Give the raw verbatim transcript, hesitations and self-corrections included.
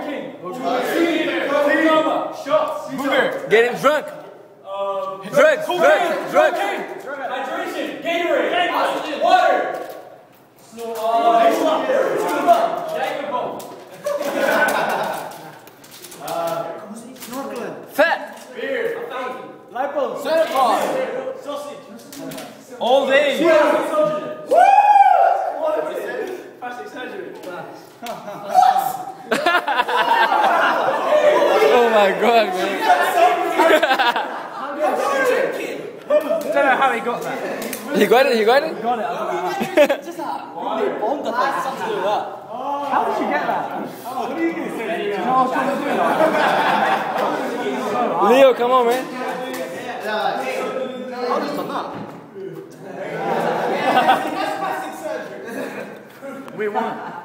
Getting drunk. Drugs, drugs, drugs. Hydration. Gatorade. Water. Fat. Beer. Lipo. Certified. Sausage. All day. Plastic surgery. Oh my god, man. I don't know how he got that. You got it? You got it? Got it. I don't know how. Just that. Really bond that has something to do with that. How did you get that? What are you going to say? You know what I was trying to do? Leo, come on, man. I've just done that. We won.